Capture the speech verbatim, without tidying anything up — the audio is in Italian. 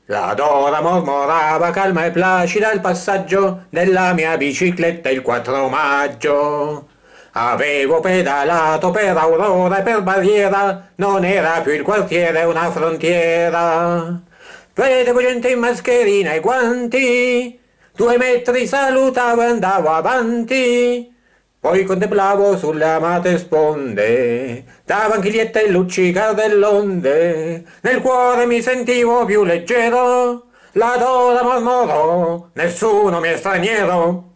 La Dora mormorava calma e placida al passaggio della mia bicicletta il quattro maggio. Avevo pedalato per Aurora e per Barriera, non era più il quartiere una frontiera. Vedevo gente in mascherina e guanti, due metri salutavo e andavo avanti. Poi contemplavo sulle amate sponde, da vanchiglietta e luccica dell'onde, nel cuore mi sentivo più leggero, la Dora mormorò, nessuno mi è straniero.